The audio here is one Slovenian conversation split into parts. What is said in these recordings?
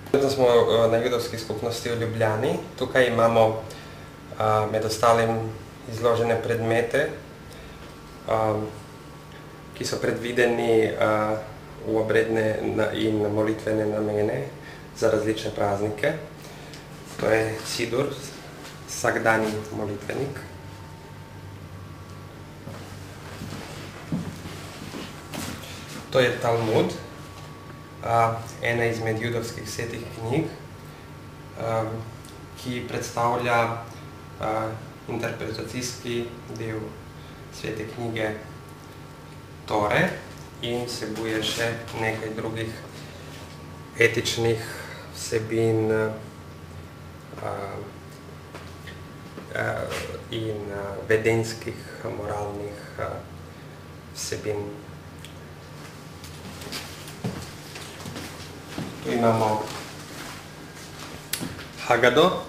Trenutno smo na judovski skupnosti v Ljubljani. Tukaj imamo med ostalim izložene predmete, ki so predvideni v obredne in molitvene namene za različne praznike. To je sidur, vsakdanji molitvenik. To je Talmud, ena izmed judovskih svetih knjig, ki predstavlja interpretacijski del svete knjige Tore in vsebuje še nekaj drugih etičnih vsebin in vedenskih, moralnih vsebin. Tu imamo Hagado,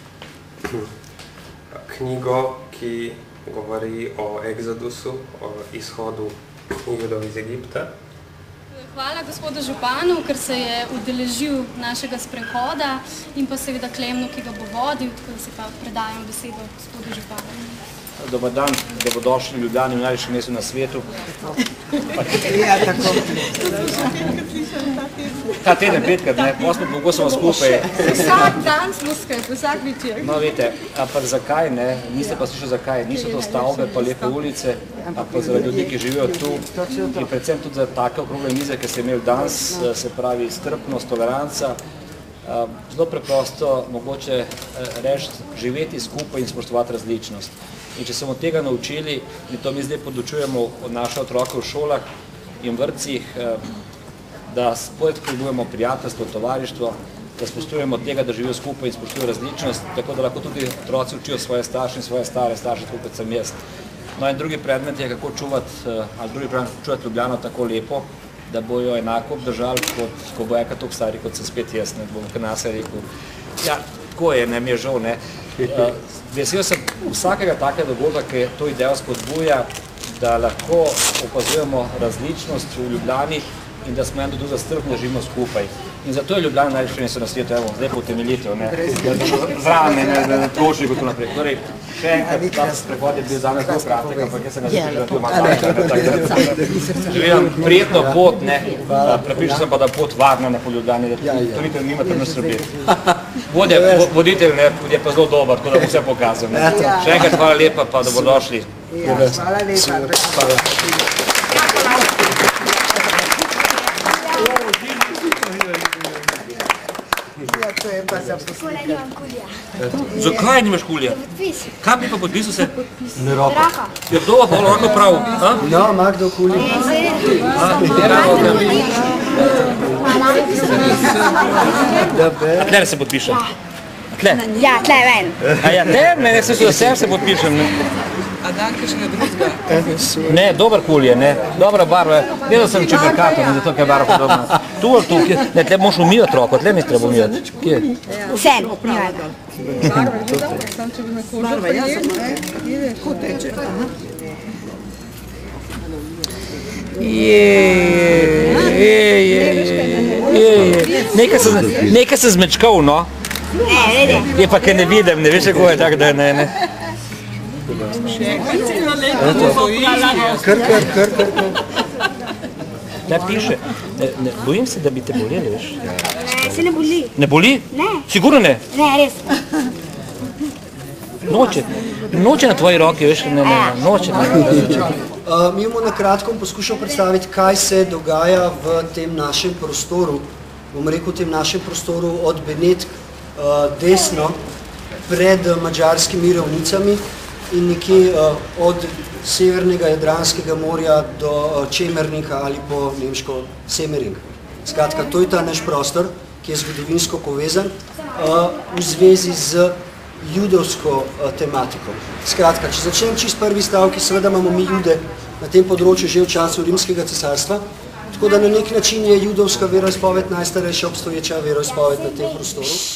knjigo, ki govori o egzodusu, o izhodu Judov iz Egipta. Hvala gospodu županu, ker se je udeležil našega sprehoda in pa seveda Klemnu, ki ga bo vodil, tako da se pa predajam besedo gospodu županu. Dobar dan, dobrodošli v Ljubljani, v najvišjem mestu na svetu. Ja, tako. Ta teden, petkrat, ne, posmo pogosamo skupaj. Vsak dan smo skupaj, vsak večer. No, veste, ampak zakaj, ne, niste pa slišali zakaj, niso to stavbe pa lepe ulice, ampak zaradi ljudi, ki živijo tu in predvsem tudi za take okrogle mize, ki se imeli danes, se pravi strpnost, toleranca, zelo preprosto mogoče reči, živeti skupaj in spoštovati različnost. In če smo tega naučili, in to mi zdaj podučujemo od naše otroke v šolah in vrtcih, da spodbujamo prijateljstvo, tovarištvo, da spoštujemo tega, da živijo skupaj in spoštujejo različnost, tako da lahko tudi otroci učijo svoje starše in svoje stare starše, tako kot sem jaz. No in drugi predmet je, kako čuvati Ljubljano tako lepo, da bojo enako obdržali, ko bo enkrat toliko stari, kot sem spet jaz, ne bom kar nas rekel. Ja, tako je, ne, mi je žal, ne. Vesel sem vsakega takega dogodka, ki to idejo spodbuja, da lahko opazujemo različnost v Ljubljani in da smo eno drugo strpni, da živimo skupaj. In zato je Ljubljana najlepše mesto na svetu, evo, zdaj po utemeljitev, ne, zraven, ne, trošnik in tako naprej. Torej, še enkrat, ta sprehod je bil za nas zelo kratek, ampak jaz sem ga zapričal, da tu imam tako. Želim prijetno pot, ne, prepričal sem pa, da pot varna ne po Ljubljani, da to nimate nič skrbeti. Voditelj, ne, je pa zelo dober, tako da bo vse pokazal, ne. Še enkrat hvala lepa, pa dobrodošli. Hvala lepa. Zakaj nimaš kulija? Kaj bi pa podpisal se? Na roko. Je kdo pa lahko prav? No, ima kdo kulij? A tle se podpišem? Tle? Ja, tle ven. A ja, te? Ne, se se podpišem. A dan kakšnega drugega? Ne, dober kul je, ne. Dobra barva. Vedel sem če Mercato, ne, zato je barva podobna. Tu ali tu? Ne, tle moraš umivati roko, tle mi treba umivati. Kje? Sen, nima. Barva je dobro, sam če bi me kožo prijeli. Ko teče. Nekaj se zmečkal, no. Ne, ne. Je pa, kaj ne vidim, ne veš, kako je tako, da ne. Kar. Da piše, bojim se, da bi te boleli, veš. Ne, se ne boli. Ne boli? Ne. Sigurno ne? Ne, res. Noče na tvoji roki, veš, noče. Mi bomo na kratko poskušal predstaviti, kaj se dogaja v tem našem prostoru, bom rekel, v tem našem prostoru od Benetk desno pred madžarskimi ravnicami in nekje od severnega Jadranskega morja do Čemernika ali po nemško Semering. Skratka, to je ta naš prostor, ki je zgodovinsko povezan v zvezi z judovsko tematiko. Skratka, če začnem čisto prvi stavki, seveda imamo mi jude na tem področju že v času Rimskega cesarstva, tako da na nek način je judovska veroizpoved najstarejša obstoječa veroizpoved na tem prostoru.